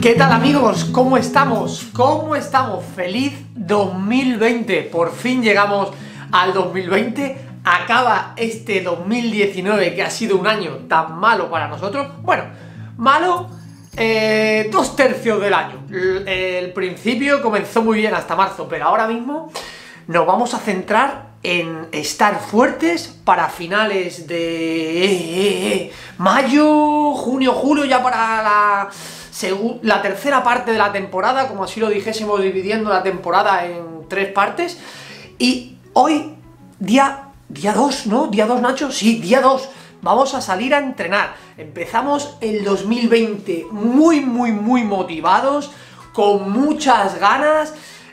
¿Qué tal amigos? ¿Cómo estamos? ¿Cómo estamos? ¡Feliz 2020! Por fin llegamos al 2020. Acaba este 2019 que ha sido un año tan malo para nosotros. Bueno, malo 2/3 del año. El principio comenzó muy bien hasta marzo, pero ahora mismo nos vamos a centrar en estar fuertes para finales de mayo, junio, julio, ya para la tercera parte de la temporada, como así lo dijésemos, dividiendo la temporada en 3 partes. Y hoy, día 2, ¿no? ¿Día 2, Nacho? Sí, día 2. Vamos a salir a entrenar. Empezamos el 2020 muy motivados, con muchas ganas,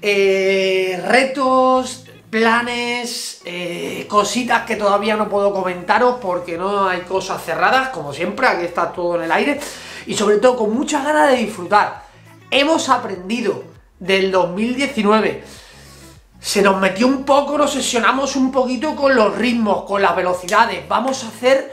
retos, planes, cositas que todavía no puedo comentaros porque no hay cosas cerradas, como siempre, aquí está todo en el aire, y sobre todo con muchas ganas de disfrutar. Hemos aprendido del 2019, se nos metió un poco, nos obsesionamos un poquito con los ritmos, con las velocidades. Vamos a hacer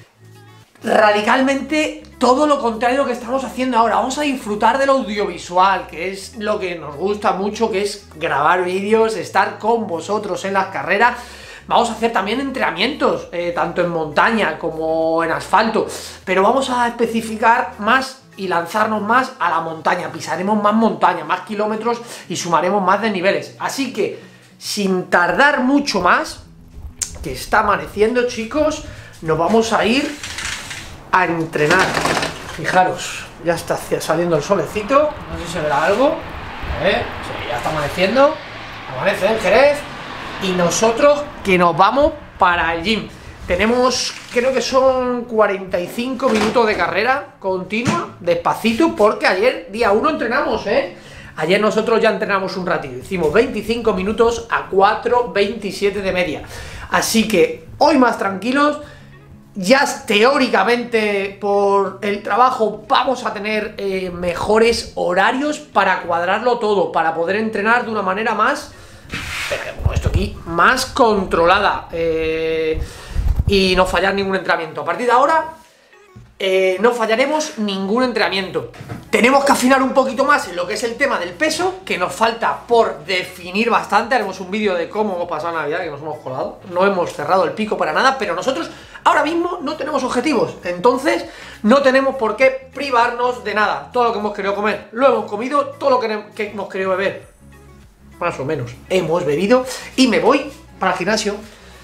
radicalmente todo lo contrario que estamos haciendo ahora. Vamos a disfrutar del audiovisual, que es lo que nos gusta mucho, que es grabar vídeos, estar con vosotros en las carreras. Vamos a hacer también entrenamientos, tanto en montaña como en asfalto, pero vamos a especificar más y lanzarnos más a la montaña. Pisaremos más montaña, más kilómetros y sumaremos más desniveles. Así que, sin tardar mucho más, que está amaneciendo, chicos, nos vamos a ir a entrenar. Fijaros, ya está saliendo el solecito, no sé si se verá algo, sí, ya está amaneciendo, amanece en Jerez, y nosotros que nos vamos para el gym. Tenemos, creo que son 45 minutos de carrera continua, despacito, porque ayer, día 1, entrenamos, Ayer nosotros ya entrenamos un ratito, hicimos 25 minutos a 4:27 de media. Así que hoy más tranquilos. Ya teóricamente por el trabajo vamos a tener mejores horarios para cuadrarlo todo, para poder entrenar de una manera más, esto aquí, más controlada, y no fallar ningún entrenamiento. A partir de ahora no fallaremos ningún entrenamiento. Tenemos que afinar un poquito más en lo que es el tema del peso, que nos falta por definir bastante. Haremos un vídeo de cómo hemos pasado Navidad, que nos hemos colado, no hemos cerrado el pico para nada, pero nosotros ahora mismo no tenemos objetivos, entonces no tenemos por qué privarnos de nada. Todo lo que hemos querido comer lo hemos comido, todo lo que hemos querido beber, más o menos, hemos bebido, y me voy para el gimnasio,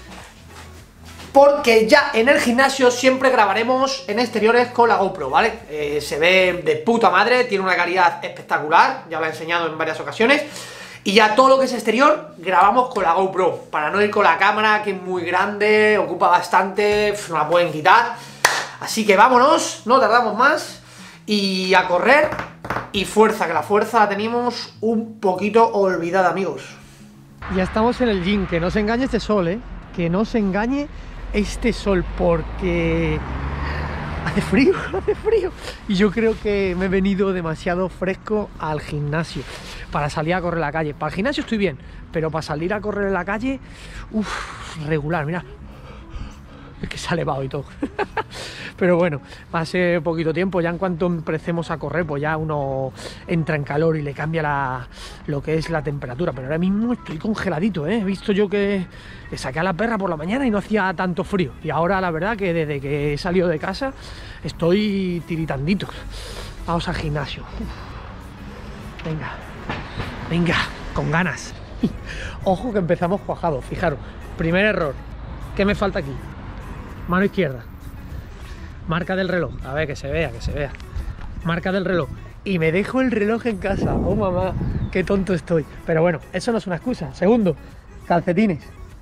porque ya en el gimnasio siempre grabaremos en exteriores con la GoPro, ¿vale? Se ve de puta madre, tiene una calidad espectacular, ya lo he enseñado en varias ocasiones. Y ya todo lo que es exterior grabamos con la GoPro, para no ir con la cámara, que es muy grande, ocupa bastante, no la pueden quitar. Así que vámonos, no tardamos más, y a correr, y fuerza, que la fuerza la tenemos un poquito olvidada, amigos. Ya estamos en el gym, que no se engañe este sol, que no se engañe este sol, porque hace frío, hace frío. Y yo creo que me he venido demasiado fresco al gimnasio para salir a correr en la calle. Para el gimnasio estoy bien, pero para salir a correr en la calle, regular, mira. Es que se ha elevado y todo. Pero bueno, hace poquito tiempo, ya en cuanto empecemos a correr, pues ya uno entra en calor y le cambia lo que es la temperatura. Pero ahora mismo estoy congeladito, He visto yo que le saqué a la perra por la mañana y no hacía tanto frío. Y ahora la verdad que desde que he salido de casa estoy tiritandito. Vamos al gimnasio. Venga, venga, con ganas. Ojo que empezamos cuajados, fijaros. Primer error. ¿Qué me falta aquí? Mano izquierda, marca del reloj, a ver, que se vea, marca del reloj, y me dejo el reloj en casa. Oh mamá, qué tonto estoy, pero bueno, eso no es una excusa. Segundo, calcetines,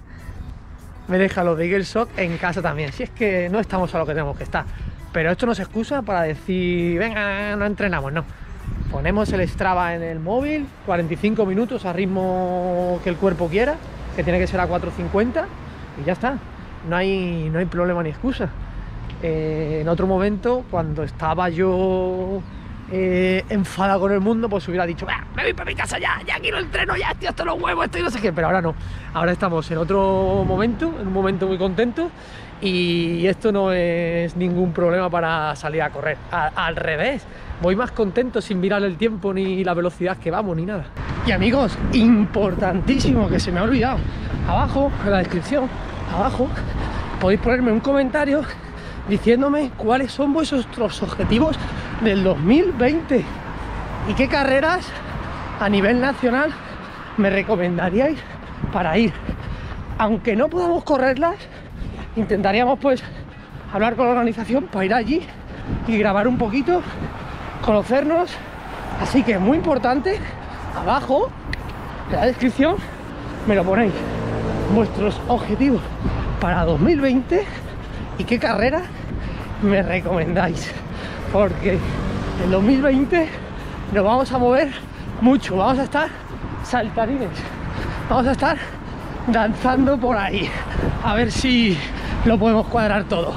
me deja los de Eagle Sock en casa también, si es que no estamos a lo que tenemos que estar, pero esto no es excusa para decir, venga, no entrenamos, no. Ponemos el Strava en el móvil, 45 minutos a ritmo que el cuerpo quiera, que tiene que ser a 4:50, y ya está. No hay problema ni excusa. En otro momento, cuando estaba yo enfadado con el mundo, pues hubiera dicho, me voy para mi casa ya quiero el entreno, ya estoy hasta los huevos, estoy no sé qué, pero ahora no. Ahora estamos en otro momento, en un momento muy contento, y esto no es ningún problema para salir a correr. Al revés, voy más contento sin mirar el tiempo ni la velocidad que vamos ni nada. Y amigos, importantísimo que se me ha olvidado, abajo en la descripción, abajo podéis ponerme un comentario diciéndome cuáles son vuestros objetivos del 2020 y qué carreras a nivel nacional me recomendaríais para ir. Aunque no podamos correrlas, intentaríamos pues hablar con la organización para ir allí y grabar un poquito, conocernos. Así que muy importante, abajo en la descripción me lo ponéis, vuestros objetivos para 2020 y qué carrera me recomendáis, porque en 2020 nos vamos a mover mucho, vamos a estar saltarines, vamos a estar danzando por ahí, a ver si lo podemos cuadrar todo.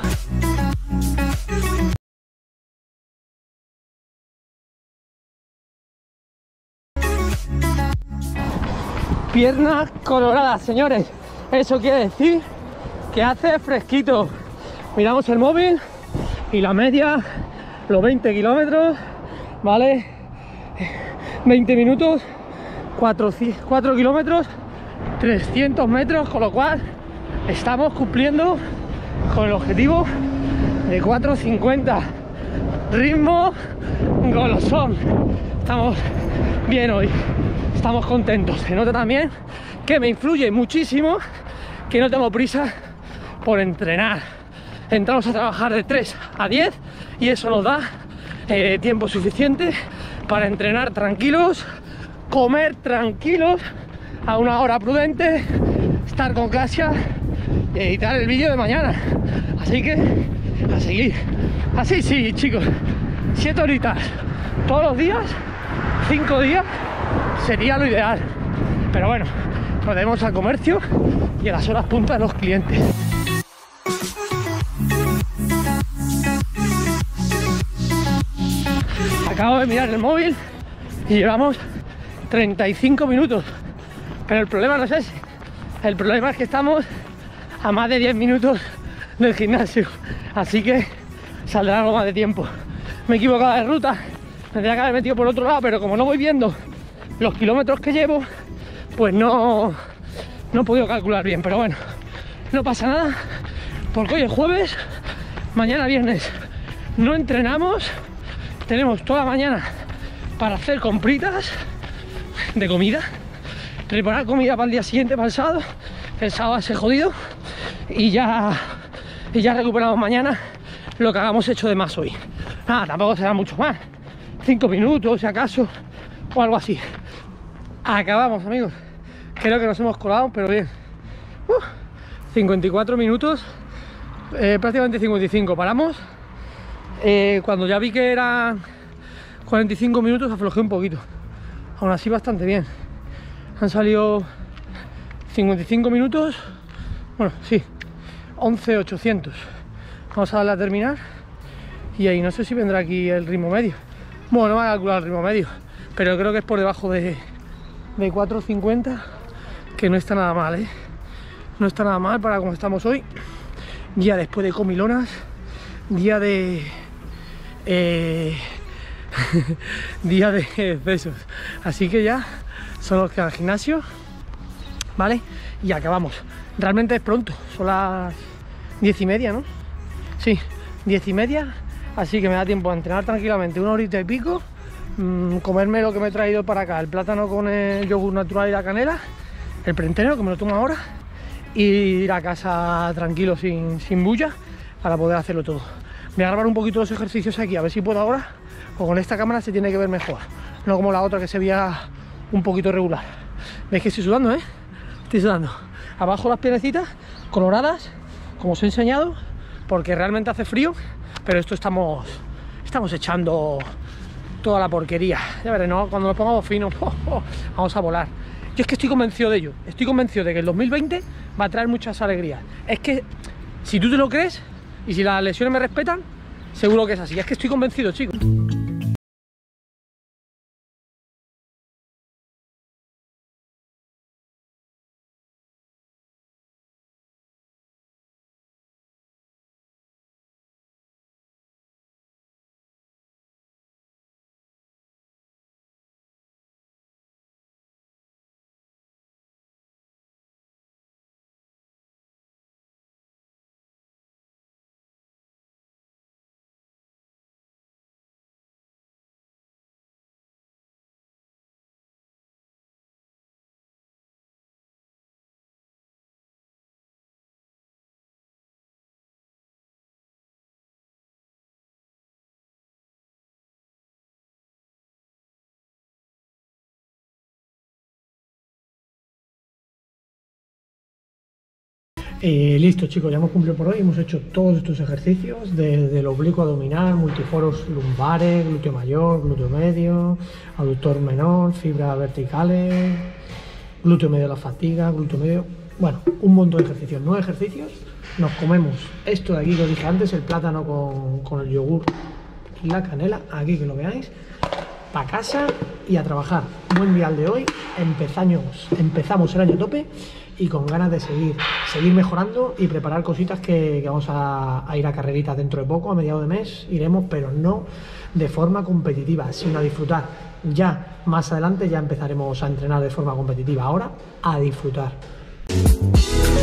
Piernas coloradas, señores, eso quiere decir que hace fresquito. Miramos el móvil y la media, los 20 kilómetros, ¿vale? 20 minutos, 4 kilómetros, 300 metros, con lo cual estamos cumpliendo con el objetivo de 4:50. Ritmo golosón. Estamos bien hoy, estamos contentos. Se nota también que me influye muchísimo que no tengo prisa por entrenar. Entramos a trabajar de 3 a 10 y eso nos da tiempo suficiente para entrenar tranquilos, comer tranquilos a una hora prudente, estar con Kasia y editar el vídeo de mañana. Así que a seguir. Así sí, chicos, 7 horitas todos los días, 5 días sería lo ideal. Pero bueno, podemos al comercio y a las horas puntas los clientes. Acabo de mirar el móvil y llevamos 35 minutos, pero el problema no es ese. El problema es que estamos a más de 10 minutos del gimnasio, así que saldrá algo más de tiempo. Me he equivocado de ruta, tendría que haber metido por otro lado, pero como no voy viendo los kilómetros que llevo, pues no he podido calcular bien. Pero bueno, no pasa nada, porque hoy es jueves, mañana viernes no entrenamos, tenemos toda la mañana para hacer compritas de comida, preparar comida para el día siguiente, para el sábado va a ser jodido, y ya recuperamos mañana lo que hagamos hecho de más hoy. Nada, tampoco será mucho más, 5 minutos si acaso o algo así. Acabamos, amigos, creo que nos hemos colado, pero bien. 54 minutos, prácticamente 55, paramos. Cuando ya vi que eran 45 minutos aflojé un poquito, aún así bastante bien. Han salido 55 minutos, bueno, sí, 11.800. Vamos a darle a terminar y ahí no sé si vendrá aquí el ritmo medio. Bueno, no me voy a calcular el ritmo medio, pero creo que es por debajo de 4.50, que no está nada mal, ¿eh? No está nada mal para como estamos hoy. Día después de comilonas, día de día de besos. Así que ya son los que al gimnasio, ¿vale? Y acabamos. Realmente es pronto, son las 10:30, ¿no? Sí, 10:30, así que me da tiempo a entrenar tranquilamente una horita y pico, comerme lo que me he traído para acá, el plátano con el yogur natural y la canela, el preentreno que me lo tomo ahora, y ir a casa tranquilo, sin bulla, para poder hacerlo todo. Voy a grabar un poquito los ejercicios aquí, a ver si puedo ahora, o con esta cámara se tiene que ver mejor, no como la otra que se veía un poquito regular. ¿Veis que estoy sudando, Estoy sudando. Abajo las piernecitas coloradas, como os he enseñado, porque realmente hace frío, pero esto estamos echando toda la porquería. Ya veréis, ¿no? Cuando nos pongamos finos, vamos a volar. Yo es que estoy convencido de ello, estoy convencido de que el 2020 va a traer muchas alegrías. Es que si tú te lo crees y si las lesiones me respetan, seguro que es así. Es que estoy convencido, chicos. Listo, chicos, ya hemos cumplido por hoy. Hemos hecho todos estos ejercicios desde el oblicuo abdominal, multiforos lumbares, glúteo mayor, glúteo medio, aductor menor, fibras verticales, glúteo medio de la fatiga, glúteo medio. Bueno, un montón de ejercicios, 9 ejercicios. Nos comemos esto de aquí, lo dije antes, el plátano con el yogur y la canela, aquí que lo veáis, para casa y a trabajar. Buen día el de hoy, empezamos el año a tope y con ganas de seguir mejorando y preparar cositas que vamos a ir a carreritas dentro de poco, a mediados de mes iremos, pero no de forma competitiva, sino a disfrutar. Ya más adelante ya empezaremos a entrenar de forma competitiva, ahora a disfrutar.